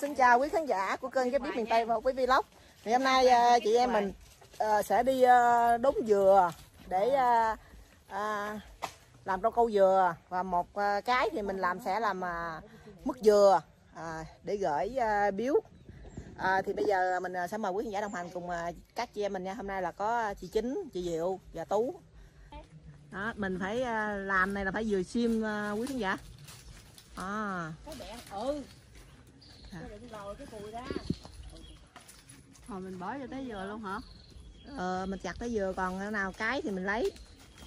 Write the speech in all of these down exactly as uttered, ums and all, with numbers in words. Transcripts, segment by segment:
xin chào quý khán giả của kênh Cái Biết Miền Tây và quý vlog. Thì hôm nay uh, chị em mình uh, sẽ đi uh, đốn dừa để uh, uh, làm rau câu dừa, và một uh, cái thì mình làm sẽ làm uh, mứt dừa uh, để gửi uh, biếu. À, thì bây giờ mình sẽ mời quý khán giả đồng hành cùng uh, các chị em mình nha. Hôm nay là có chị Chính, chị Diệu và Tú. Đó, mình phải uh, làm này là phải vừa xiêm uh, quý khán giả. À. Cái đèn, ừ. Cái đừng lòi cái cùi ra. Rồi mình bỏ vô tới dừa luôn hả? Ờ, mình chặt tới dừa, còn cái nào cái thì mình lấy.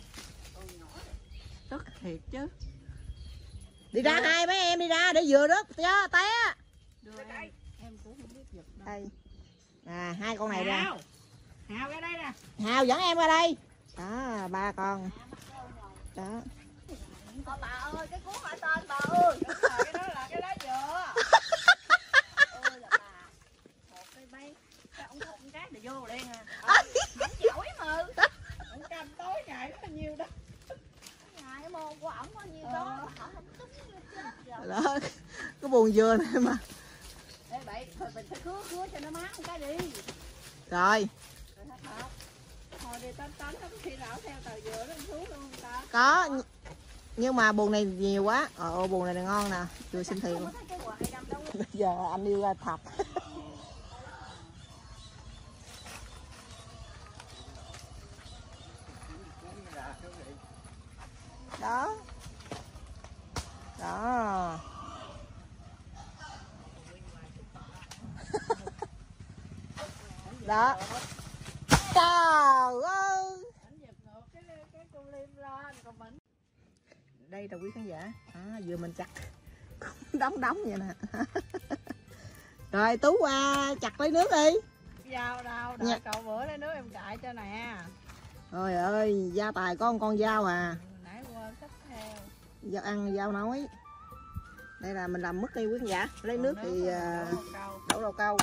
Tức thiệt chứ. Đi ra hai mấy em đi ra để dừa đất cho té. Đưa em, em cũng không biết giật đâu. Đây. À, hai con này ra. Hào. Hào ra đây nè. Hào dẫn em ra đây. Đó, ba con. Đó. Ờ, bà ơi, cái cuốn hỏi tên bà ơi. Đúng rồi, cái đó là cái lá dừa. Ôi là bà. Một cây bay. Cái ông thúc con cái này vô liền à. Ờ, không giỏi mà. Ông canh tối ngày có nhiêu đó. Ngày cái môn của ổng có nhiêu đó. Ổng không tính như chết rồi. Đó. Cái buồn dừa này mà. Ê bậy, thôi mình phải khứa khứa cho nó mát một cái đi. Rồi. Rồi hết hả? Hồi đi tánh tánh nó có khi nào theo tờ dừa nó xuống luôn người ta. Có. Nhưng mà buồn này nhiều quá. Ờ, buồn này là ngon nè. Chưa xin thiệt luôn. Bây giờ anh yêu ra thật. Đó. Đó. Đó. Trời ơi. Đây là quý khán giả. À, vừa mình chặt đóng đóng vậy nè. Rồi Tú qua chặt lấy nước đi. Dao đâu, đợi cậu bữa lấy nước em cạy cho nè. Trời ơi, gia tài có một con dao à. Nãy quên xách theo. Dao ăn, dao nói. Đây là mình làm mứt đi quý khán giả. Lấy nước, nước thì uh, đổ rau câu.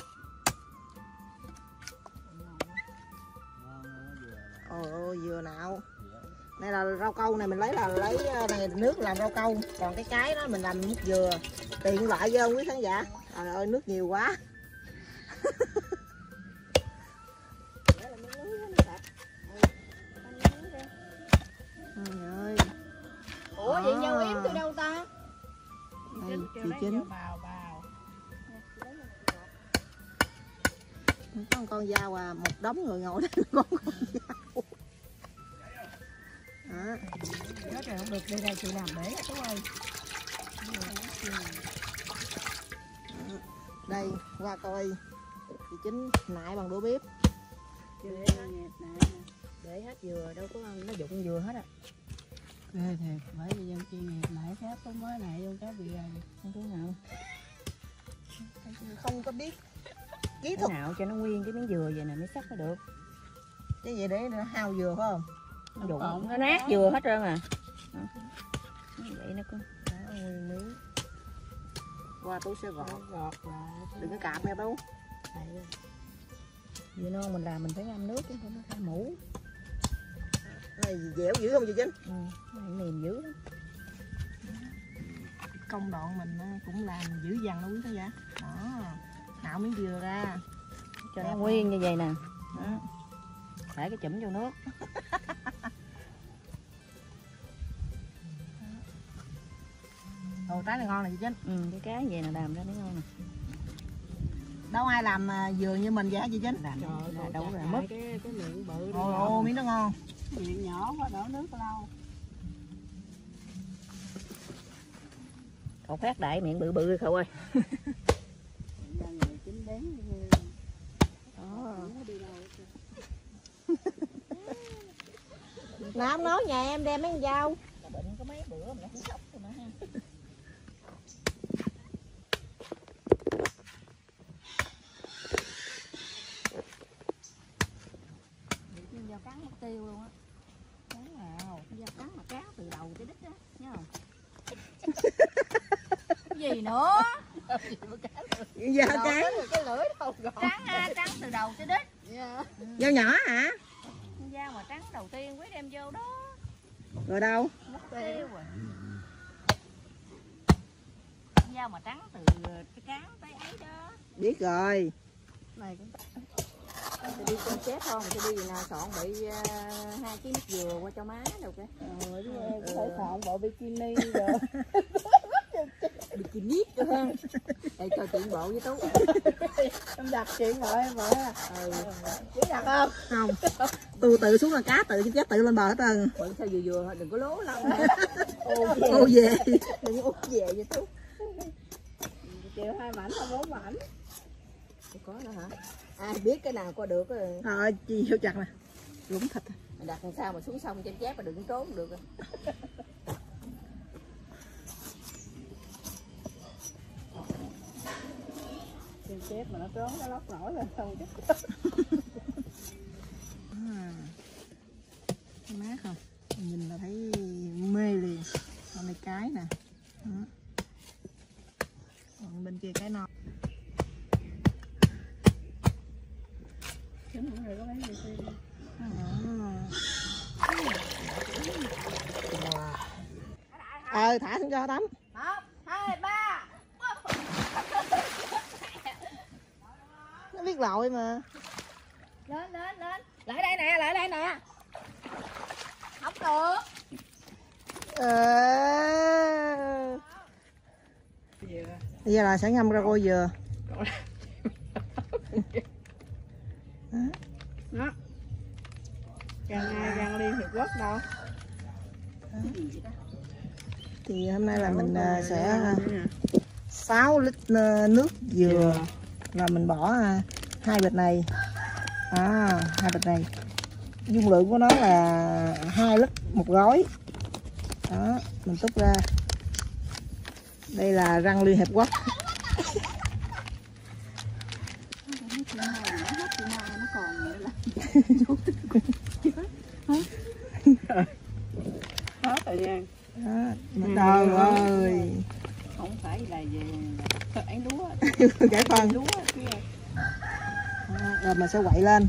Ôi ôi, dừa nào. Đây là rau câu này mình lấy là lấy này nước làm rau câu. Còn cái cái đó mình làm mứt dừa. Tiện lợi với không quý khán giả. Trời ơi, nước nhiều quá. Ơi. Ủa vậy nhau yếm từ đâu ta? Đây, chị Chính. Bào bào. Có một con dao à, một đống người ngồi đây có con dao. Đó. Đó trời không được, đây đây chị làm để Tú ơi. Đây, qua coi chị Chính nại bằng đũa bếp. Để, để hết dừa đâu có nó dụng dừa hết à. Ghê thiệt, bởi vì dân chuyên nghiệp nãy khác có mới này vô cái bị không thứ nào. Không có biết kỹ Cái thuật nào cho nó nguyên cái miếng dừa vậy nè mới sắc nó được. cái gì để nó hao dừa phải không? Nó dụng nó nát dừa hết trơn à. Vậy nó có đó, nguyên miếng. Qua Tú sẽ gọt. gọt là Đừng có cạp nha Tú. dừa non mình làm mình phải ngâm nước chứ không có thay mũ. Này dẻo dữ không chị Chính? Ừ, này mềm dữ lắm. Công đoạn mình cũng làm dữ dằn đó quý khán giả. Đó, nạo miếng dừa ra cho nó nguyên như vậy nè. Đó. Để cái chụm vô nước. Ồ, trái này ngon này chị Chính. Ừ, cái cá vậy nè làm ra mới ngon nè. Đâu ai làm dừa như mình vậy hả chị Chính? Làm Trời, đâu đâu là là mất. cái cái miệng bự. Ồ, ồ, miếng nó ngon. Miệng nhỏ quá đổ nước lâu. Cậu phát đại miệng bự bự cậu ơi. Người chính đến Đó. Nào không nói nhà em đem mấy con dao. Bệnh có mấy bữa mà nó không sốc rồi mà ha. dao cắn mất tiêu luôn á. Cắn nào, dao cắn mà cá từ đầu tới đít á, nhớ không? Gì nữa? Dao cán. Cái lưỡi đâu rồi. Trắng ha, trắng từ đầu tới đít. Yeah. Dao nhỏ hả? Dao mà trắng đầu tiên quý đem vô đó. Rồi đâu? Mất tiêu rồi. Dao mà trắng từ cái cán tới ấy đó. Biết rồi. Này cũng Tôi đi con chết không? Tôi đi nào soạn bị uh, hai ký nước dừa qua cho má đâu kìa. rồi chứ em có thể soạn bộ bikini rồi. Bikini được không? Để cho chuyện bộ với Tú. Em đặt chuyện rồi em vợ. Ừ. Chứ đặt không? Không. Tôi tự xuống là cá tự chứ cá tự lên bờ hết trơn. Bự sao vừa vừa thôi, đừng có lố lắm. Ô về. Đừng có út về với Tú. Chịu hai mảnh hay bốn mảnh? Có nữa hả? Ai biết cái nào có được rồi. Thôi chi vô chặt nè. Lúng thịt. Mày đặt làm sao mà xuống sông chém chép mà đừng trốn được. Chim chép mà nó trốn nó lóc nổi lên không chứ. À. Mát không? Nhìn là thấy mê liền. Còn này cái nè. Đó. Còn bên kia cái non. Chứ không người có lấy gì xem. Ờ thả xuống cho tắm. Một, hai, ba. Nó biết lội mà. Lên, lên, lên. Lại đây nè, lại đây nè. Không được. Ờ... Bây giờ là sẽ ngâm ra cô dừa. Đó. Càng ngày càng Liên Hiệp Quốc đâu. Thì hôm nay là mình sẽ sáu lít nước dừa và mình bỏ hai bịch này. À, hai bịch này. Dung lượng của nó là hai lít một gói. Đó, mình túc ra. Đây là răng Liên Hiệp Quốc. Hết thời gian. Đó, trời ơi. Không phải là về ấy lúa. Cái phân. Lúa kia. Rồi mình sẽ quậy lên.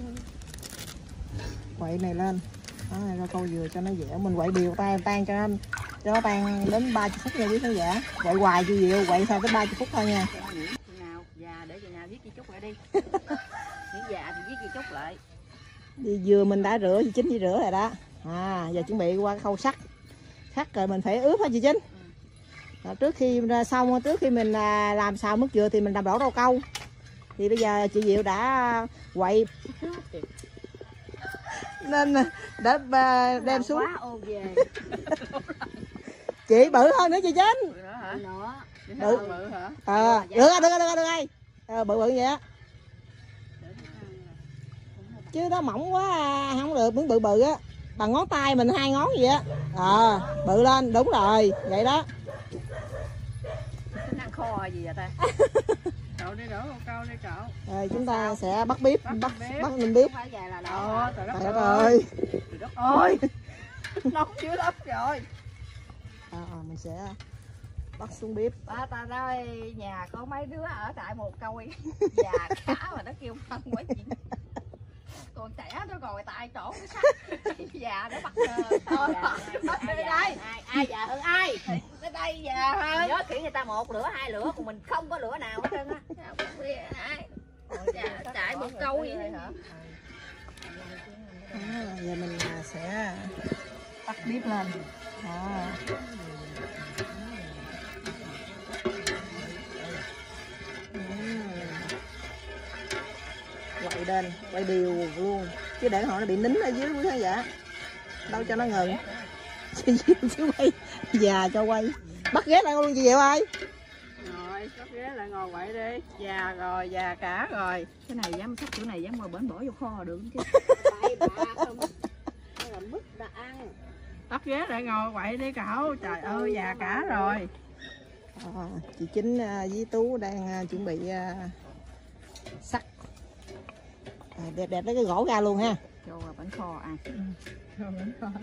Quậy này lên. Đó, này ra câu dừa cho nó dẻo. Mình quậy đều tay tan cho nó cho nó tan đến ba mươi phút nha quý khán giả. Quậy hoài chưa dịu, quậy sao tới ba mươi phút thôi nha. Nào, già để chừng nào viết chị Trúc lại đi. Những già thì viết chị Trúc lại. Đi dừa mình đã rửa, chị Chính đi rửa rồi đó. À, giờ chuẩn bị qua khâu sắc. Sắc rồi mình phải ướp hả chị Chính? Rồi trước khi xong trước khi mình làm xào mứt dừa thì mình làm đổ rau câu. Thì bây giờ chị Diệu đã quậy nên đã đem xuống. Quá ô về. Chị bự hơn nữa chị Chính. Nữa hả? Nữa. Bự. Bự hả? À, được rồi, được rồi, được rồi, được rồi. À, bự bự vậy á. Chứ nó mỏng quá không được, miếng bự bự á. Bằng ngón tay mình hai ngón vậy á. À, bự lên, đúng rồi, vậy đó. Tính ăn kho gì vậy ta? Cậu đi đổ câu đi cậu. Rồi chúng ta sẽ bắt bếp, bắt bắt, bếp. bắt mình bếp. Phải dài là Ờ, đó. trời đất Trời đất ơi. ơi. Trời đất ơi. Nóng dữ lắm rồi. À, à, mình sẽ bắt xuống bếp. Ba ta nói nhà có mấy đứa ở tại một câu già cả mà nó kêu phân quá chị. Còn trẻ nó ngồi tại chỗ cái sắt. Già nó bắt thôi. Ai đây? Ai ai già hơn ai? Tới đây già hơn. Nhớ kiểu người ta một lửa hai lửa còn mình không có lửa nào hết trơn á. Ai? Chạy một câu vậy hả? À, giờ mình sẽ tắt bếp lên. Đó. Quậy lên, quậy đều luôn. Chứ để họ nó bị nín ở dưới quý khán giả. Đâu cho nó ngừng. Chị Diệu chứ quay. Già cho quay. Bắt ghế lại luôn chị Diệu ơi. Rồi, có ghế lại ngồi quậy đi. Già rồi, già cả rồi. Cái này dám chắc chỗ này dám ngồi bển bỏ vô kho được chứ. Bậy bạ không. Nó là mứt đã ăn. Bắt ghế lại ngồi quậy đi cậu. Trời ơi, già cả rồi. À, chị Chính với Tú đang chuẩn bị sắt. À, đẹp đẹp lấy cái gỗ ra luôn ha. Cho vào bánh kho ăn. Ừ. Rồi bánh kho.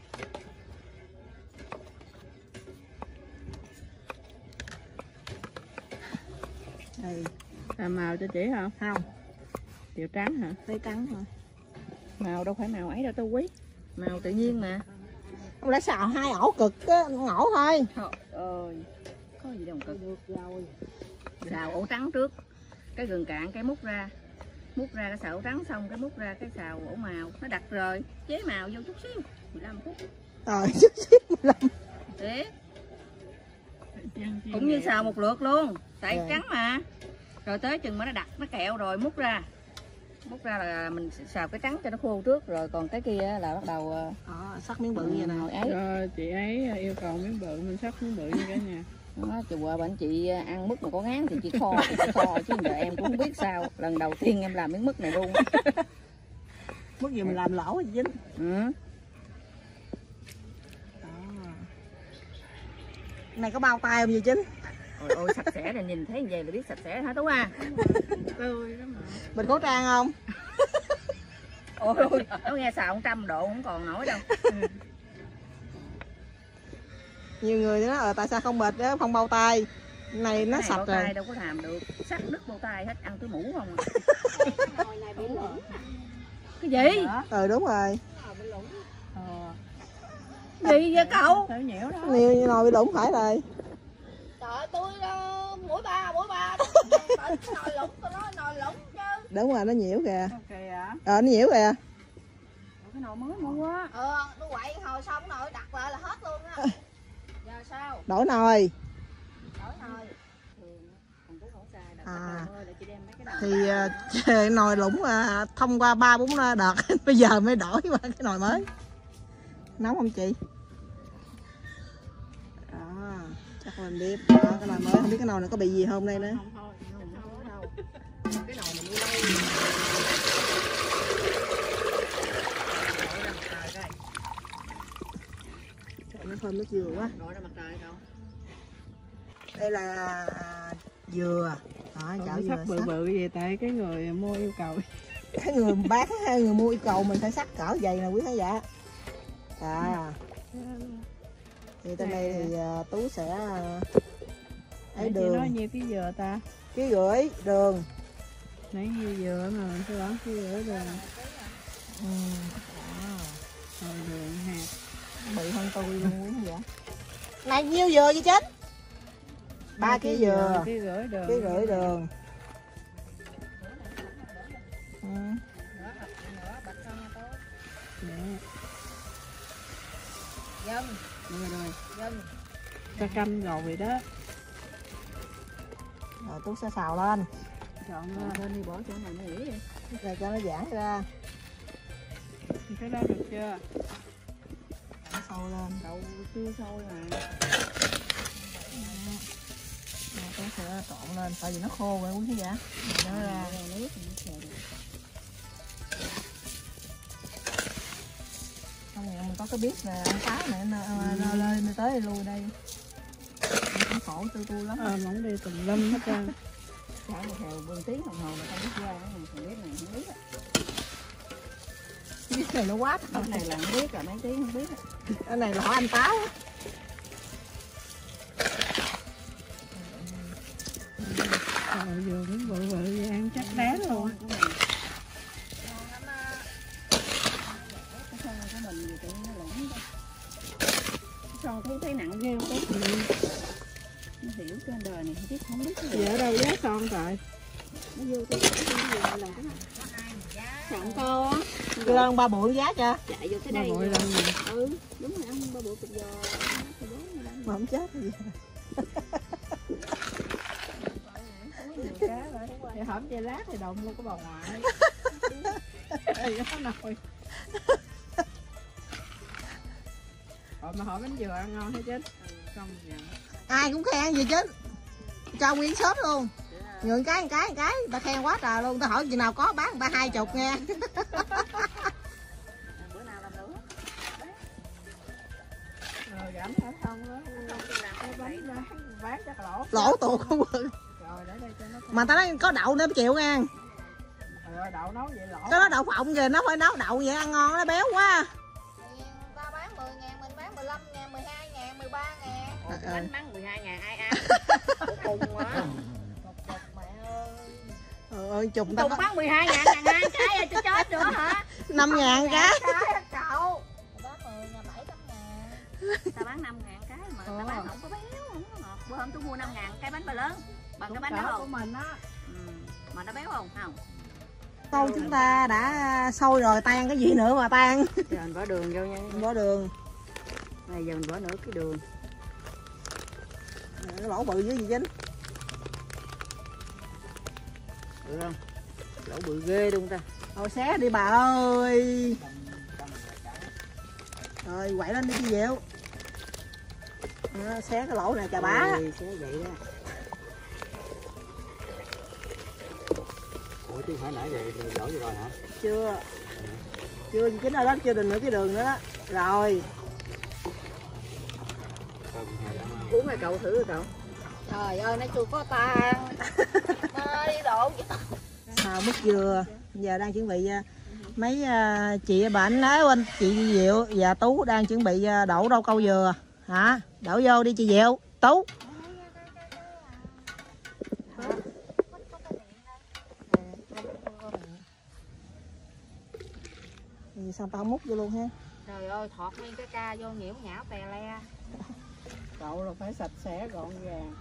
Đây. Làm màu cho chị không? Không. Tiểu trắng hả? Lấy trắng thôi. Màu đâu phải màu ấy đâu tôi quý. Màu tự nhiên mà. Không lẽ xào hai ổ cực á, ngổ thôi. Trời ơi. Có gì đâu cực. Được rồi. Xào ổ trắng trước. cái gừng cạn cái múc ra, múc ra cái xào trắng xong cái múc ra cái xào ổ màu, nó đặt rồi chế màu vô chút xíu mười lăm phút Rồi chút xíu mười lăm. Đấy. Cũng như xào một lượt luôn, tại Rồi. trắng mà. Rồi tới chừng mà nó đặt nó kẹo rồi múc ra. Múc ra là mình xào cái trắng cho nó khô trước, rồi còn cái kia là bắt đầu Đó, sắc miếng bự như này. ngồi ấy. Rồi chị ấy yêu cầu miếng bự, mình sắc miếng bự như cả nhà. Đó, chiều qua bệnh chị ăn mứt mà có ngán thì chị kho, chị kho chứ giờ em cũng không biết sao. Lần đầu tiên em làm miếng mứt này luôn. Mứt gì mình làm lỗ thì dính. Ừ. Đó. Này có bao tay không gì Chính? Ôi, ôi sạch sẽ là nhìn thấy như vậy là biết sạch sẽ hả Tú à? Tươi lắm mà. Mình khẩu trang không? Ôi ôi, nó nghe xào một trăm độ không còn nổi đâu. Nhiều người nói ờ tại sao không bệt đó, không bao tay. Này nó Cái này sạch bao rồi. tay đâu có làm được, sắc đứt bao tay hết, ăn cái mũ không à. Cái gì? Ừ đúng rồi. Ờ, Gì vậy cậu? thấy nhẽo đó. Nhiều như nồi bị lủng phải rồi. Trời ơi, tôi uh, mũi ba, mũi ba. Nồi lủng, tôi nói nồi lủng chứ. Đúng rồi, nó nhiễu kìa. Ok ạ. Ờ nó nhiễu kìa. Cái nồi mới mua á. Ờ, tôi quậy hồi xong nồi đặt lại là hết luôn á. Giờ sao? Đổi nồi. Đổi nồi. À, thì uh, nồi lủng uh, thông qua ba bốn đợt bây giờ mới đổi qua cái nồi mới. Nóng không chị? Đó, chắc mình biết. Đó, cái nồi mới không biết cái nồi này có bị gì không đây nữa. Không thôi, không có đâu. Cái nồi này mua lâu. Nó thơm nó dừa quá. Đổi ra mặt trời đâu. Đây là dừa. Đó, chảo Không dừa sắc bự sắc. bự gì tại cái người mua yêu cầu. Cái người bán hay người mua yêu cầu mình phải sắc cỡ dày nè quý khán giả. À. Thì trên đây thì uh, Tú sẽ uh, ấy Nãy chị nói đường, nhiêu cái dừa ta? ký rưỡi đường. Nãy nhiêu dừa mà mình phải bán ký rưỡi đường. Ừ. Rồi đường hạt. Bự hơn tôi luôn quý khán giả. Này nhiêu dừa vậy chết? Ba ký dừa, ký rưỡi đường. ký rưỡi đường. Ừ. Dân, Rồi rồi. dân. Ta canh rồi vậy đó. Rồi Tú sẽ xào lên. Chọn Lên đi bỏ chỗ này nó nghỉ đi. Rồi cho nó giãn ra. cái đó được chưa? Nó sôi lên. Đậu chưa sôi mà. Rồi Tú sẽ trộn lên, tại vì nó khô rồi quý khán giả. Rồi nó ra. Nước Không thì mình có cái bếp nè, ăn táo này nó nó lên nó tới lui đây. Cũng khổ tư tu lắm. Ờ, mỏng đi tùm lum hết trơn. chảo một theo vườn tiếng đồng hồ mà không biết ra, mình không biết này không biết. Cái này nó quá Cái này là không biết, là mấy tiếng không biết. cái này là hỏi anh táo. Trời vừa cũng bự bự vậy ăn chắc đáng luôn. Son thấy thấy nặng ghê không cái nó hiểu trên đời này không biết không biết cái gì. Vậy ở đâu giá son trời? Nó vô cái cái gì là cái sọn co á. Cái lon ba bụi giá chưa? Chạy vô tới Ba đây. bụi lần này. Ừ, đúng rồi, ăn ba bụi cục giò. Mà không chết gì. Thì hổm dây lát thì động luôn có bà ngoại. Ê, nó nồi. Ờ, mà hỏi bánh dừa ăn ngon hết chứ. Không vậy. Ai cũng khen gì chứ. Cho nguyên shop luôn. Nhường cái cái cái, ta khen quá trời luôn. Ta hỏi gì nào có bán ba hai chục nha. Bữa nào làm nữa. Rồi giảm hết không đó. Cái bánh bán, bán chắc lỗ. Lỗ tuột không bự. Rồi để đây cho nó. Mà ta nói có đậu nữa chịu nha. Rồi đậu nấu vậy lỗ. Cái đó đậu phộng kìa, nó phải nấu đậu vậy ăn ngon, nó béo quá. Ta bán mười ngàn, mình bán mười lăm ngàn, mười hai ngàn, mười ba ngàn. Ủa, À, bánh bán mười hai ngàn ai ăn? Ủa, cùng quá. Mẹ ơi. Ừ, ơi chục ta Cùng có bán mười hai ngàn, ngàn hai cái rồi tôi chết nữa hả? năm ngàn cái. Cái cậu. Bán mười ngàn, bảy trăm ngàn. Ta bán năm ngàn cái mà ta bán không có béo, không có ngọt. Bữa hôm tôi mua năm ngàn cái bánh ba lớn. Bằng cái bánh đó của không? mình á. Ừ. Mà nó béo không? Không. Câu chúng ta đã sôi rồi, tan cái gì nữa mà tan. Giờ mình bỏ đường vô nha. Bỏ đường. Này giờ mình bỏ nửa cái đường. Cái lỗ bự với gì Vinh? Được không? Lỗ bự ghê luôn ta. Thôi xé đi bà ơi. Rồi quậy lên đi chị Diệu. À, xé cái lỗ này chà bá. Ôi, xé vậy đó. Ủa chứ phải nãy vậy đổ vô rồi hả? Chưa. Chưa chín rồi đó, chưa đừng nữa cái đường nữa đó. Rồi. Uống rồi cậu thử rồi cậu. Trời ơi nó chưa có tan. Đi độ. Xào mứt dừa. Giờ đang chuẩn bị mấy chị bệnh nói anh chị Diệu và Tú đang chuẩn bị đổ rau câu dừa hả? Đổ vô đi chị Diệu, Tú. Gì sao tao múc vô luôn ha. Trời ơi thọt nguyên cái ca vô nhiễu nhão tè le. Cậu là phải sạch sẽ gọn gàng.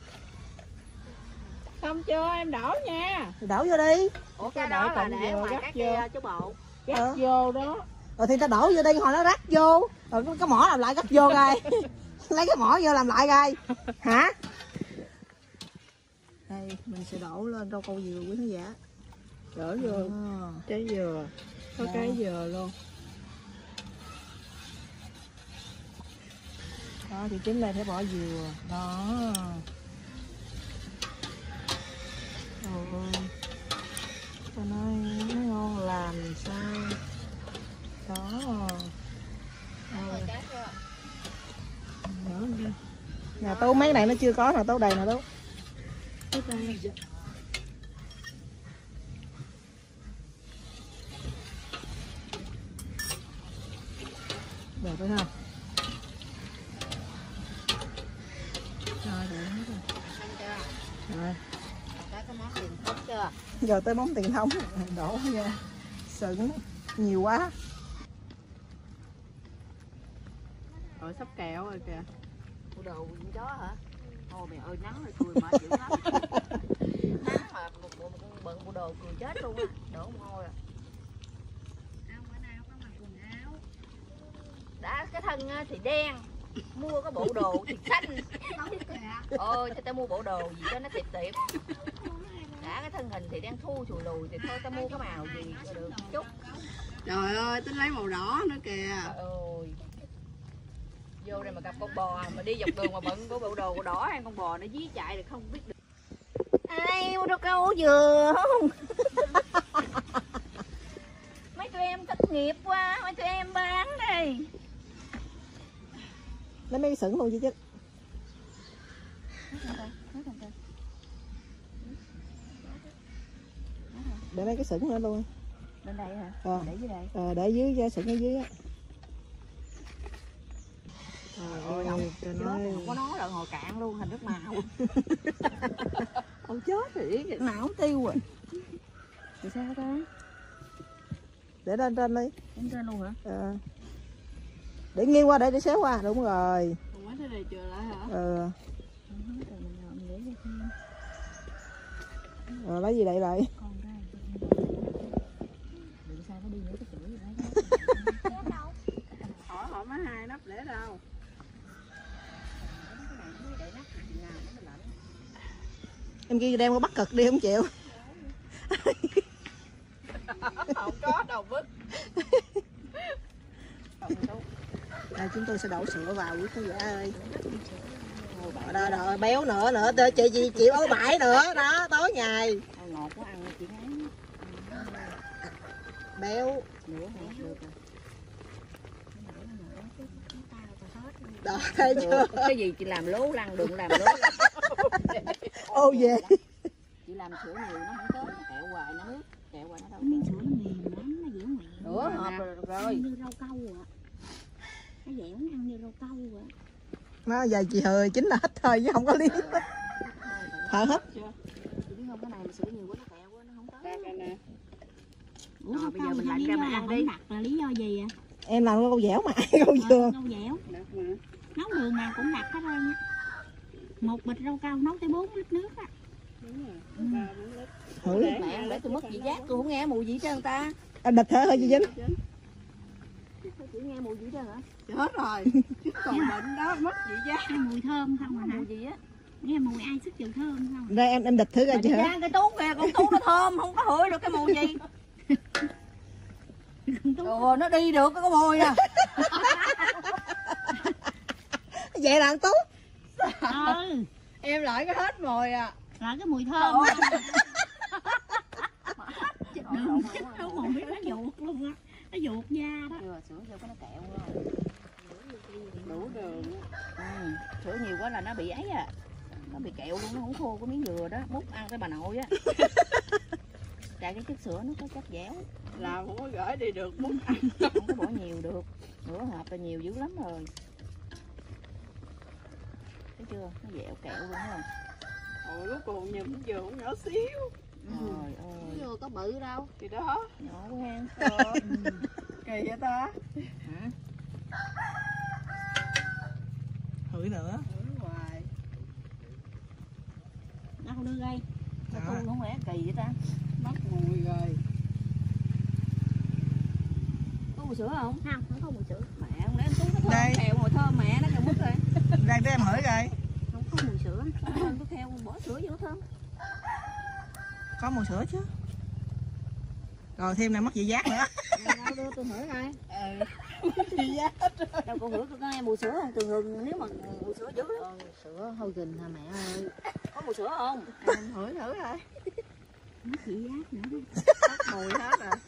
Xong chưa em đổ nha. Đổ vô đi. Ủa cái đó là để ngoài cái kia chứ bộ. Gắt ờ. vô đó. Rồi thì ta đổ vô đi, hồi nó rắc vô. Rồi cái mỏ làm lại rắc vô coi. Lấy cái mỏ vô làm lại coi. Hả? Đây mình sẽ đổ lên rau câu dừa quý khán giả. Đổ vô à. Trái dừa. Có đó. Cái dừa luôn. Đó thì chính đây phải bỏ dừa. Đó. Trời ơi. Trời ơi nó ngon làm sao. Đó. Rồi. Nhà Tú mấy này nó chưa có nào Tú đầy nào Tú. Được phải không? Rồi được hết rồi. Rồi. Tới cái món tiền thống chưa? Giờ tới món tiền thống đổ nha. Sửng nhiều quá. Rồi sắp kẹo rồi kìa. Bộ đồ con chó hả? Ôi mẹ ơi nắng rồi cười mệt dữ lắm. Nắng mà một bộ bận bộ đồ cười chết luôn á, đổ mồ hôi à. Ăn bữa nào có mặc quần áo. Đã cái thân thì đen, mua cái bộ đồ thì xanh. Ôi cho tao mua bộ đồ gì cho nó tiệp tiệp. Đã cái thân hình thì đen thui chùi lùi thì thôi tao mua cái màu gì cho được chút. Trời ơi tính lấy màu đỏ nữa kìa. Ôi. Vô đây mà gặp con bò mà đi dọc đường mà bận có bộ đồ đỏ hay con bò nó dí chạy thì không biết được. Ai mua đâu câu dừa không? Mấy tụi em thất nghiệp quá, mấy tụi em bán đây. Lấy mấy cái sửng luôn chứ chứ. Để mấy cái sửng nữa luôn. Bên đây hả? Ờ. Để dưới đây. Ờ, để dưới ra sửng ở dưới á. Trời ơi, không, không có nó là hồi cạn luôn, thành nước màu. Ôi chết rồi, cái nào không tiêu rồi. Thì sao ta? Để lên trên đi. Lên trên luôn hả? Ờ. Để nghiêng qua để để xéo qua, đúng rồi. Còn mấy cái này chừa lại hả? Ờ. Ờ, lấy gì đậy lại? Hỏi hỏi má hai nắp để đâu? Em kia đem qua bắt cực đi không chịu. Không có đâu bứt. Đây, chúng tôi sẽ đổ sữa vào quý khán giả ơi. Đó, đó, béo nữa nữa, chị chị chịu ấu bãi nữa đó, tối ngày. Ngọt quá ăn chị ngán. Béo. Đó thấy chưa? Cái gì chị làm lố lăng đừng làm lố. Ô về. Chị làm sữa nhiều nó không tới, kẹo hoài nó nước, kẹo hoài nó đâu. Miếng sữa nó mềm lắm, nó dẻo mềm. Nữa hộp rồi. rồi. Như rau câu ạ. Nó dẻo nó ăn như rau câu ạ. Nó giờ chị hơi chín là hết thôi chứ không có liếm. Thở hết. Chị biết không cái này mà sữa nhiều quá nó kẹo quá nó không tới. Đây nè. Ủa rồi, bây giờ mình lạnh ra mình ăn đi. Đặt là lý do gì ạ? Em làm câu dẻo mà ai câu dừa. Rau dẻo. Nấu đường nào cũng đặt hết thôi nha. Một bịch rau câu nấu tới bốn lít nước á. Thử. Mẹ để tôi mất vị giác, tôi không nghe mùi gì cho người ta. Anh bịch thở hơi chị Dính. Chỉ nghe mùi gì đó hả? Chết rồi. Còn bệnh đó mất vị giác. Nghe mùi thơm không à hả? Mùi gì á? Nghe mùi ai sức chịu thơm không? Đây em em địch thử coi chị hả? Cái tú kìa, con tú nó thơm, không có hửi được cái mùi gì. Ồ, nó đi được cái mùi à. Vậy là ăn Tú. Ừ, Em lại cái hết mồi à. là cái mùi thơm. Đường chết đâu mà biết nó ruột luôn á. Nó ruột da đó. Chưa, sữa vô cái nó kẹo rồi. Đủ đường. Ừ, sữa nhiều quá là nó bị ấy à. Nó bị kẹo luôn, nó không khô cái miếng dừa đó. Múc ăn cái bà nội á. Tại cái chất sữa nó có chất dẻo. Làm không có gửi đi được muốn ăn. Không có bỏ nhiều được. Nửa hộp là nhiều dữ lắm rồi. Thấy chưa? Nó dẻo kẹo luôn không? Ôi lúc còn nhìn dừa cũng nhỏ xíu. Trời ơi. Dừa có bự đâu. Thì đó. Nhỏ quá ha. Ờ. Kỳ vậy ta. Hả? Thử nữa. Thử hoài. Nó không đưa gây. Sao tôi không lẽ kỳ vậy ta? Mất mùi rồi. Có mùi sữa không? Không, không có mùi sữa. Mẹ không lẽ anh Tú nó thơm Đây. kẹo mùi thơm mẹ nó kẹo mứt rồi. Đây để em hửi coi. Không có mùi sữa. Thơm tôi theo bỏ sữa vô nó thơm. Có mùi sữa chứ. Rồi thêm này mất vị giác nữa. Đâu đưa tôi hửi coi. Ừ. Đâu cô hửi có nghe mùi sữa không? Thường thường nếu mà mùi sữa dữ lắm. Sữa hôi gừng hả mẹ ơi. Có mùi sữa không? Em thử thử thôi. Mất vị giác nữa. Mùi hết rồi.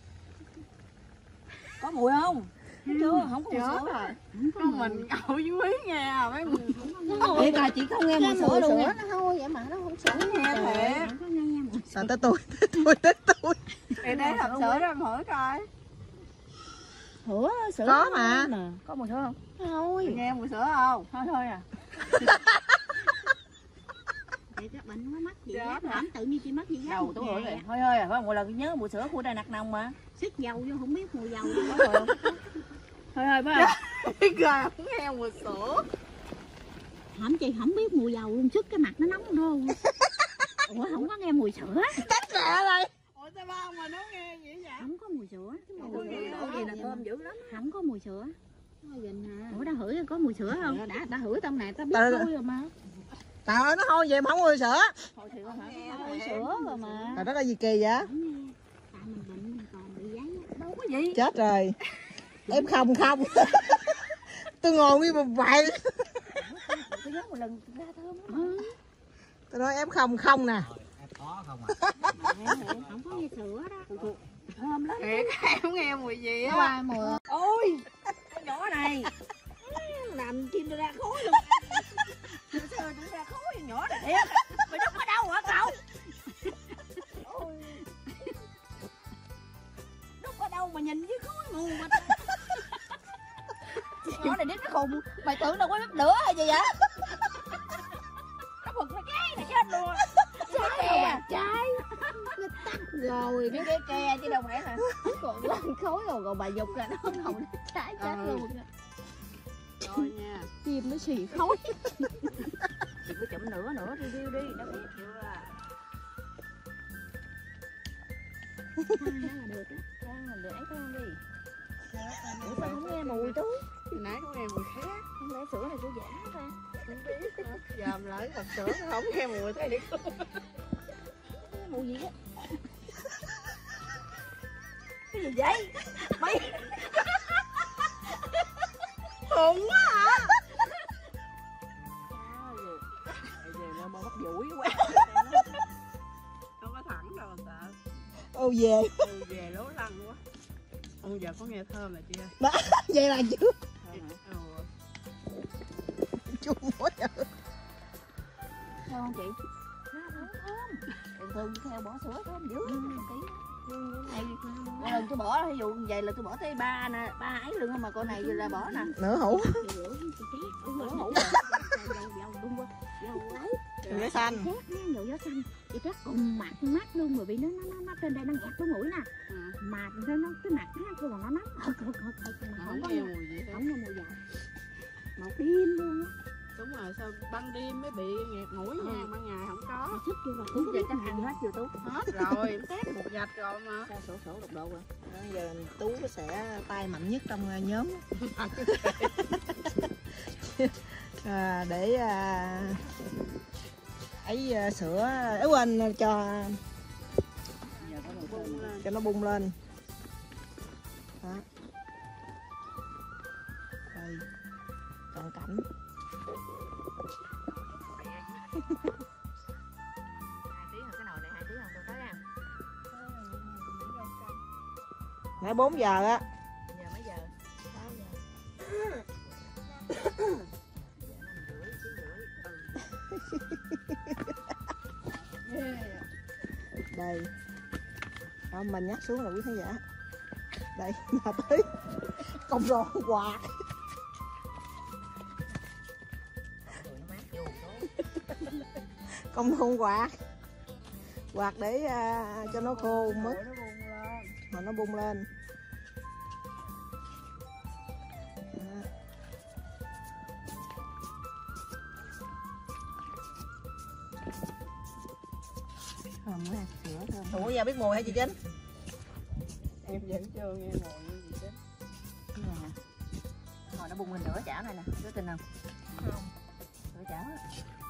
Có mùi không? Chưa, không có mùi Chết sữa. rồi. Không có Có mùi. mình cậu dưới nghe mấy người. Thiệt là chị không nghe mùi sữa luôn nha. nó thôi vậy mà nó không sữa. Nghe thiệt. Không có nghe mùi. Sao tới tôi, tới tôi, tới tôi. Để đây hộp sữa ra em thử coi. Sữa, sữa. Có mà. Có mùi sữa không? Thôi. Nghe mùi sữa không? Thôi thôi à. Để các bệnh nó mất vị Chết giác. hả? Làm tự nhiên chị mất vị giác. Đầu một tôi ngày hửi rồi. à. Thôi thôi à, có một lần nhớ mùi sữa của đây nặc nồng mà. Xức dầu vô không biết mùi dầu. Có mùi không? Thôi thôi phải không? Rồi không nghe mùi sữa. Hổng chị không biết mùi dầu luôn, sức cái mặt nó nóng đô. Ủa không có nghe mùi sữa. Mẹ ơi. Ủa sao ba mà nó nghe vậy vậy? Không có mùi sữa. Mùi sữa gì là thơm dữ lắm. Không có mùi sữa. Ủa đã hửi có mùi sữa không? Đã đã hửi tông này tao biết Tao- thôi rồi mà. Trời ơi nó hôi vậy mà không mùi sữa. Thôi thì không hả? Có mùi sữa rồi mà. Trời đất ơi gì kỳ vậy? Không nghe. Tại mình bệnh mình còn bị giấy. Đâu có gì. Chết rồi. Em không không. Tôi ngồi nguyên một vậy. Tôi nhớ một lần ra thơm lắm. Ừ. Tôi nói em không không nè. Em có không à? Không có nghe sữa đó. Thơm lắm. Thiệt em không nghe mùi gì á. Qua mùi. Ôi, con nhỏ này làm chim tôi ra khối luôn. Sơ sơ tôi ra khối con nhỏ này thiệt. Mày đúc ở đâu hả cậu? Ôi. Đúc ở đâu mà nhìn với khối ngu mà. Nhỏ này đến cái khùng. Mày tưởng đâu có bếp lửa hay gì vậy? Nó phật nó cháy này chết luôn. Cháy kìa. Trái. Rồi Cái cái ke chứ đâu phải hả? còn lên khối rồi rồi bà dục ra nó không trái chết Ừ. luôn. Rồi nha. Chim nó xì khối. Chị cứ chụm nữa nữa đi đi đi. Nó biết chưa? Đó là được đó. Con mình để ấy con đi. Ủa sao không nghe mùi chú? Hồi nãy có nghe mùi khác. Không lẽ sữa này tôi giả ra? Không biết. Dòm lại hộp sữa nó không nghe mùi thế. Nghe mùi gì á? Cái gì vậy? Mày Khùng quá hả? Bây giờ nó bắp dũi quá. Không có thẳng đâu mà sợ. Ô về. Ừ, về lố lăng quá. Ông giờ có nghe thơm là chưa? Đó, vậy là chưa. Ừ. Chung mũi. Sao không chị? Thơm thơm. Thường thường theo bỏ sữa thơm dữ. Này, mỗi lần tôi bỏ ví dụ vậy là tôi bỏ tới ba nè, ba ấy luôn mà con này là bỏ nè. Nửa hũ. Nửa hũ. Rửa xanh. Dầu gió xanh chị rất cùng mặt mắt luôn rồi vì nó nó nó trên đây nó gạt cái mũi nè. Mà nó nó cái mặt nó còn nó nóng. Không Không có nghe mùi gì hết. không nghe mùi dầu. Một đêm luôn á. Đúng rồi, sao ban đêm mới bị nghẹt mũi nha, Ừ. ban ngày không có. Sức chưa mà Tú giờ chắc ăn hết chưa Tú? Hết rồi, em test một gạch rồi mà. Sao sổ sổ độc độ rồi. Bây giờ Tú sẽ tay mạnh nhất trong uh, nhóm. À, để à, ấy à, sữa ấy quên cho Bung lên. cho nó bung lên. Đó. Đây, cận cảnh. Hai tiếng cái nồi này hai tiếng không tôi tới ăn. Nãy bốn giờ á. Giờ mấy giờ? sáu giờ. Đây. Đó, mình nhắc xuống là quý khán giả. Đây là tới công ròn quạt. Công ròn quạt. Quạt để uh, cho nó khô mất. Mà nó bung lên. Đó. Còn mới hạt sữa thôi. Ủa giờ biết mùi hả chị Trinh? Em vẫn chưa nghe mùi như gì chứ. Cái này nè. Hồi nó bung lên nửa chảo này nè, có tin không? Không. Nửa chảo á.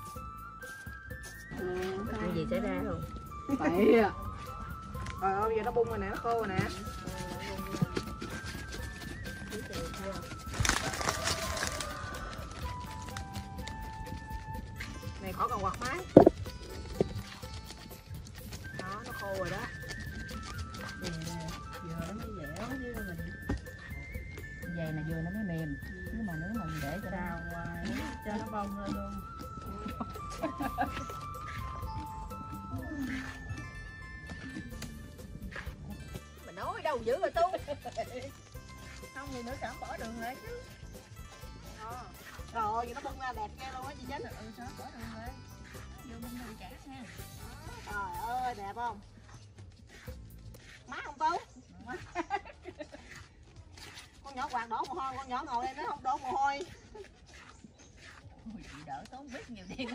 Cái gì xảy ra không? Bậy à. Rồi ơi giờ nó bung rồi nè, nó khô rồi nè. Này khỏi còn quạt máy. Đó, nó khô rồi đó. Giờ nó mới dẻo chứ mình. Vậy là vừa nó mới mềm. Nếu mà nếu mà mình để cho nó Xào hoài cho nó bông lên luôn. mình nói đâu dữ rồi Tu. Không thì nữa cảm bỏ đường lại chứ. Rồi vậy nó bung ra đẹp nghe luôn á chị Trinh. Ừ sao bỏ đường rồi. Vô bung ra chả nha. Trời ơi đẹp không? Má không Tú? Con nhỏ quạt đổ mồ hôi, con nhỏ ngồi đây nó không đổ mồ hôi. Ôi, chị đỡ tốn biết nhiều điện.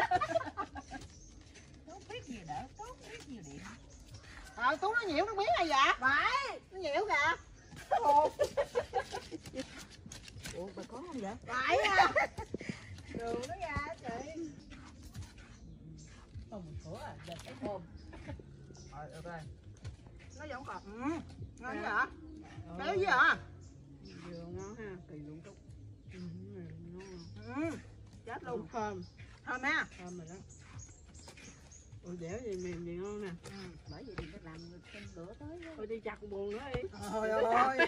Tốn biết nhiều đỡ tốn biết nhiều điện. Ờ Tú nó nhiễu nó biết hay vậy? Phải, nó nhiễu kìa. Ủa bà có không vậy? Phải à. Đường nó ra chị. Không một khổ à, đẹp cái thơm. Rồi được rồi. Nó vẫn còn. Ừ. Ngon vậy hả? Béo gì hả? Vừa ngon ha, tùy luôn chút. Ừ, ngon. Ừ. Chết luôn. Thơm, Thơm ha. thơm rồi đó. Ủa dẻo gì mềm gì ngon nè. Ừ, bởi vì đừng có làm thêm bữa tới. Thôi đi chặt buồn nữa đi. Trời ơi.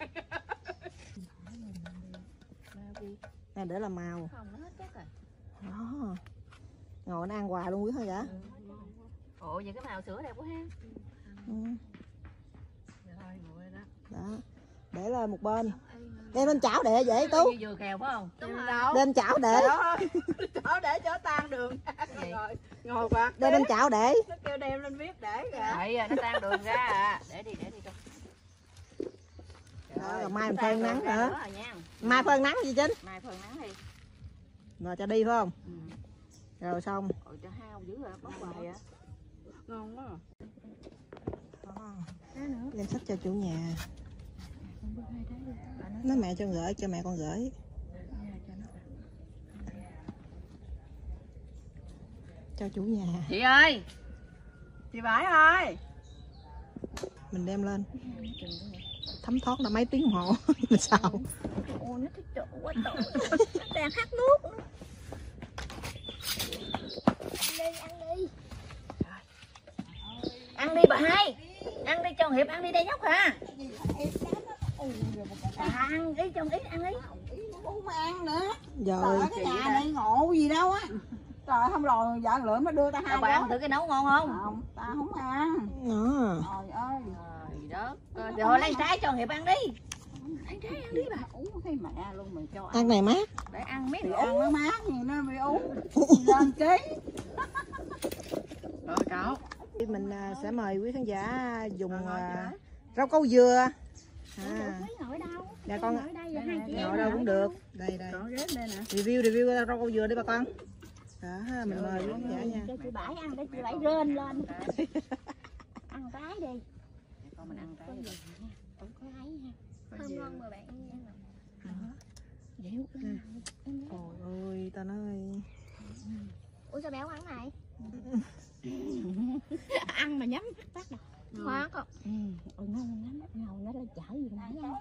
Nè để làm màu. Không nó hết chắc rồi. Đó. Ngồi nó ăn hoài luôn quý hả vậy? Ồ vậy cái màu sữa đẹp quá ha. Ừ. Thôi nguội đó. Đó. Để lên một bên. Đem lên chảo để dễ Tú. Như vừa kèo phải không? Đúng rồi. Đem chảo để. Chảo để cho tan đường. Rồi, ngồi quạt. Đem lên chảo để. Nó kêu đem lên bếp để kìa. Vậy à, nó tan đường ra à. Để đi để đi con. Đó, rồi mai mình phơi nắng nữa. Rồi nha. Mai phơi nắng gì Trinh? Mai phơi nắng đi. Rồi cho đi phải không? Ừ. Rồi xong. Ôi cho hao dữ rồi bóc bài á. Ngon quá. Danh sách cho chủ nhà. Nói mẹ cho gửi, cho mẹ con gửi. Cho chủ nhà. Chị ơi. Chị Bãi ơi. Mình đem lên. Thấm thoát là mấy tiếng đồng hồ. Mình xào. Ôi nó thích chỗ quá tội. Nó đang khát nước. Ăn đi, ăn đi. Ăn đi bà hai. Ăn đi cho Hiệp ăn đi đây nhóc hả? À, ăn ý trong ý ăn ý. Không ăn nữa. Rồi. Trời cái nhà này ngộ gì đâu á. Trời không rồi vợ lửa mới đưa ta hai Bà ăn gói. thử cái nấu ngon không? Không, ta không ăn. Đó. Trời ơi. Trời đất. Rồi lấy trái cho Hiệp ăn đi. Lấy trái ăn đi bà. Uống thấy mẹ luôn mình cho ăn. Ăn này mát. Để ăn miếng Thì nữa. ăn nó mát gì nó bị uống. Lên ký. Rồi cậu. Mình à, sẽ mời quý khán giả dùng à, rau câu dừa À. Ngồi ở đâu? Dạ con Ngồi ở đây rồi hai chị em ngồi đâu cũng được. Đây đây. Còn ghế đây nè. Review review rau câu dừa đi bà con. Đó, mình mời quý khán giả nha. Cho chị Bảy ăn để chị Bảy rên lên. Ăn cái đi. Con mình ăn cái đi. Không có ấy ha. Thơm ngon mà bạn. Dịu. Ôi ơi, ta nói Ủa sao béo ăn này? Ăn mà nhắm tắt nè. Ngon không? Ừ, ôi ngon lắm, ngầu nó lên chở gì nãy nha.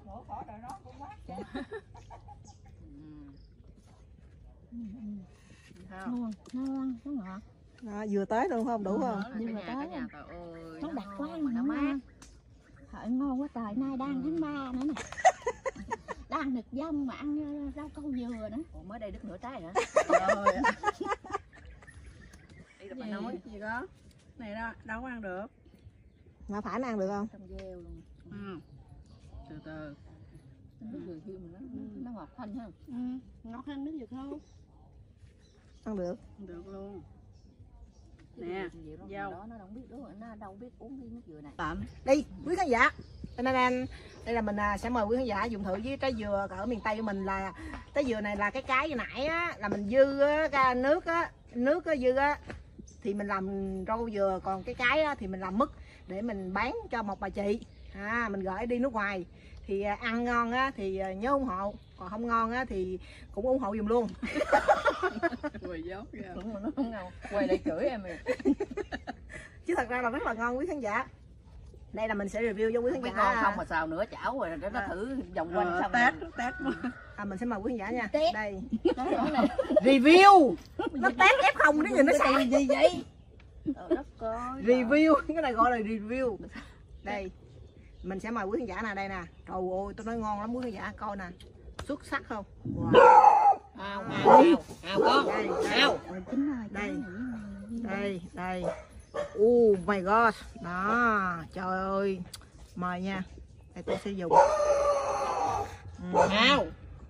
Ngon, ngon, nó ngọt. đó, vừa tới luôn không? Đủ không? Nhưng mà Cả tới nhà trời ơi. nó đặc quá mà ăn nó nó mát. mát. Trời ngon quá trời, nay đang tháng ba nữa nè. Đang được dông mà ăn rau câu dừa nữa. Ủa mới đây đứt nửa trái hả? Rồi. Đi được mà nói. Gì có. Này đó, đâu có ăn được. Mà phải nó ăn được không? Trong gieo luôn. Ừ. Từ từ. Nước dừa khiêu mình nó, nó ngọt thanh ha. Ừ, ngọt hơn nước dừa khô. Ăn được. Được luôn. Cái Nè, dừa dừa dâu. đó nó không biết đúng nó đâu biết uống cái nước dừa này. Tạnh. Đi, quý khán giả. Nên anh đây là mình sẽ mời quý khán giả dùng thử với trái dừa ở miền Tây của mình là trái dừa này là cái cái như nãy á là mình dư á, cái nước á, nước á, dư á thì mình làm rau dừa, còn cái cái á, thì mình làm mứt để mình bán cho một bà chị. À, mình gửi đi nước ngoài thì ăn ngon á thì nhớ ủng hộ, còn không ngon á thì cũng ủng hộ dùm luôn. Quỳ dốt ra. Đúng rồi, nó không ngầu. Quay lại chửi em rồi. Chứ thật ra là rất là ngon quý khán giả. Đây là mình sẽ review cho quý khán Biết giả. ngon không mà xào nửa chảo rồi để nó thử vòng quanh Ờ, xong tết, rồi. tết. À, mình sẽ mời quý khán giả nha. Tết. Đây. Đó này. Review. Nó test ép không nó nhìn nó xài gì vậy? Ờ, đất coi. Review, cái này gọi là review. Đây. Mình sẽ mời quý khán giả nè, đây nè. Trời ơi, tôi nói ngon lắm quý khán giả, coi nè. Xuất sắc không? Wow. Ao, ao, ao, ao con. Đây, Ao. Rồi chín rồi. Đây. chín rồi. Đây, đây. Oh my god. Đó, trời ơi. Mời nha. Đây tôi sẽ dùng. Ừ. Ao.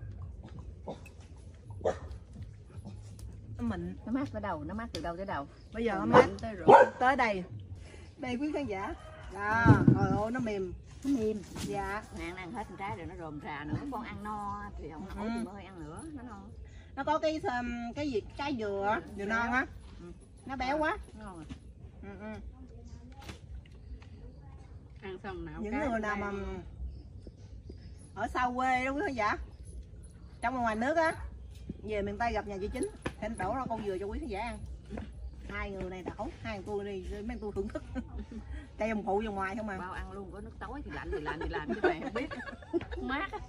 Nó mịn. Nó mát tới đầu, nó mát từ đầu tới đầu. Bây giờ nó mát Tới rồi. tới đây. Đây quý khán giả. Đó, trời ơi nó mềm. Nó mềm. Dạ. Nè, ăn hết con trái rồi nó rồm rà nữa. Con ăn no thì không nổi thì mới ăn nữa, nó ngon. Nó có cái cái gì trái dừa, dừa non á. Nó béo quá. Ngon rồi. Ừ, ừ. Ăn xong nào Những cái người nào đây. mà ở xa quê đó quý khán giả, trong và ngoài nước á, về miền Tây gặp nhà chị Chính thì anh đổ ra con dừa cho quý khán giả ăn. Hai người này đổ, hai người tôi đi mấy tôi thưởng thức. Cây ông phụ trong ngoài không à. Bao ăn luôn, có nước tối thì lạnh thì lạnh thì làm chứ mày không biết. Mát á.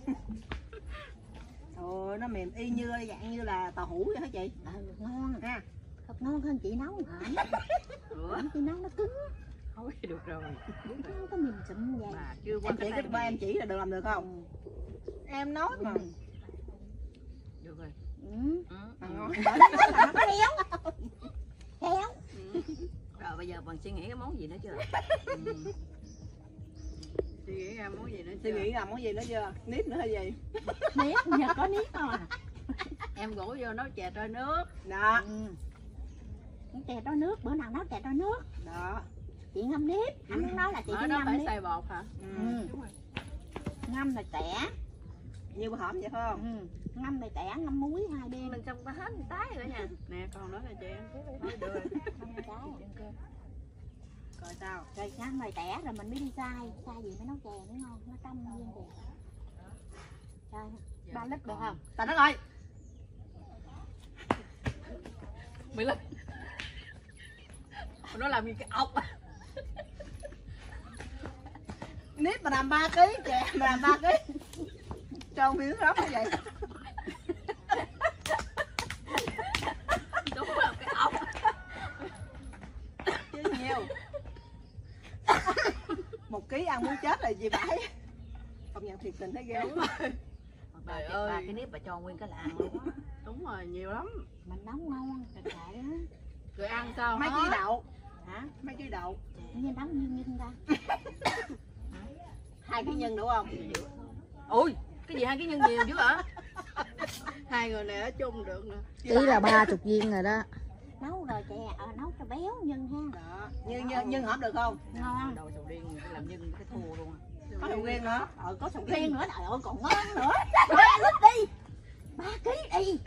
Ôi nó mềm y như dạng như là tàu hũ vậy hả chị? Ừ, ngon. Ha. Thật ngon hơn chị nấu hả? Ủa, Chị nấu nó cứng. thôi được rồi. Biết Nó rồi. không có mềm sụm vậy. Bà chưa qua Em chỉ cái ba em chỉ là được làm được không? Em nói mà. Được rồi. Ừ. Ừ. À, ngon. Bởi nó là nó khéo. Khéo. Rồi bây giờ còn suy nghĩ cái món gì nữa chưa? Ừ. Suy nghĩ ra món gì nữa Suy chưa? nghĩ làm món gì nữa chưa? Nếp nữa hay gì? Nếp, giờ có nếp thôi à. Em gỗ vô nấu chè trôi nước. Đó, Cái chè trôi nước, bữa nào nấu chè trôi nước. đó. Chị ngâm nếp. Anh muốn nói là chị Ở chỉ đó ngâm phải nếp. xay bột hả? Ừ. Ừ. Đúng rồi. Ngâm rồi tẻ. Như bữa hổm vậy phải không? Ừ. Ngâm rồi tẻ, ngâm muối hai bên. Mình xong có hết một tái rồi nha. Nè con nói là chị em. Thôi được rồi. Ngâm cái. Coi sao? Rồi ngâm rồi tẻ rồi mình mới đi xay. Xay gì mới nấu chè mới ngon, nó trong viên chè. Rồi, ba lít được không? Tao nói rồi. mười lít. Nó làm như cái ốc. Nếp mà làm ba ký, chè mà làm ba ký. Cho ông miếng rớt như vậy. Đúng là cái ốc. Chứ nhiều. Một ký ăn muốn chết là gì phải. Công nhận thiệt tình thấy ghê quá. Bà, Trời ơi. Bà ơi. cái nếp bà cho nguyên cái làng luôn á. Đúng rồi, nhiều lắm. Mình nấu ngon, thịt chạy á. Rồi ăn sao Mấy hết? ký đậu. Hả? Mấy ký đậu. Như nấu như như ta. Hai ký nhân đủ không? Ui, cái gì hai cái nhân nhiều dữ hả? Hai người này ở chung được nè. Ý là ba chục viên rồi đó. Nấu rồi chè, ờ, nấu cho béo nhân ha. Đó. Nhân nhân nhân hổm được không? Ngon. Đồ sầu riêng cái làm nhân cái thua luôn. Có sầu riêng nữa. Ờ, có sầu riêng nữa, trời ơi còn ngon nữa. Rồi ăn lít đi. ba ký đi.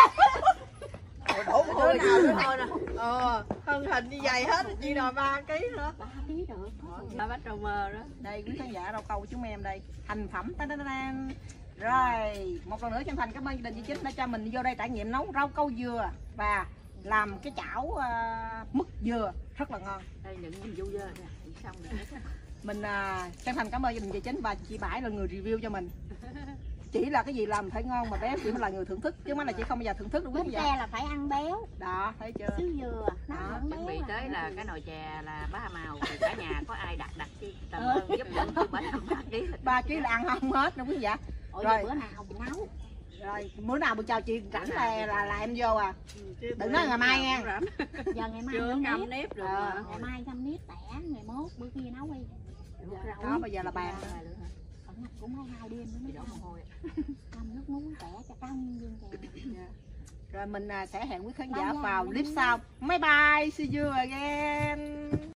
Đổ đứa nào đứa nào nè. Ờ, thân hình như vậy hết, chỉ đòi ba ký nữa. ba ký được. Ba bát trầu mờ đó. Đây quý khán giả rau câu của chúng em đây. Thành phẩm ta -ta -ta. Rồi, một lần nữa chân thành cảm ơn gia đình chị Chính đã cho mình vô đây trải nghiệm nấu rau câu dừa và làm cái chảo uh, mứt dừa rất là ngon. Đây những mình vô dơ nè, xong rồi. Mình uh, chân thành cảm ơn gia đình chị Chính và chị Bãi là người review cho mình. Chỉ là cái gì làm phải ngon mà béo chị mới là người thưởng thức chứ má là chị không bao giờ thưởng thức đâu quý Bánh vị. tre là phải ăn béo. Đó, thấy chưa? Xứ dừa nó Đó, vẫn Chuẩn béo bị à. tới là cái nồi chè là ba màu thì cả nhà có ai đặt đặt chi tầm ơn giúp đỡ tôi bảy năm ba ký. Ba ký là ăn không hết đâu quý vị. Ôi Rồi. bữa nào mình nấu. Rồi, bữa nào buổi chào chị rảnh là là, là em vô à. Đừng nói ngày mai nha. Giờ ngày mai Chưa ngâm ngâm nếp. nếp được Ờ. mà. Ngày mai ngâm nếp tẻ, ngày mốt bữa kia nấu đi. Đó bây giờ là bàn. Ở ngập cũng hai hai đêm nữa mới Đổ mồ hôi. ngâm nước muối tẻ cho trong dương chè. Rồi mình à, sẽ hẹn quý khán Bye giả bye. vào clip sau. Bye bye, see you again.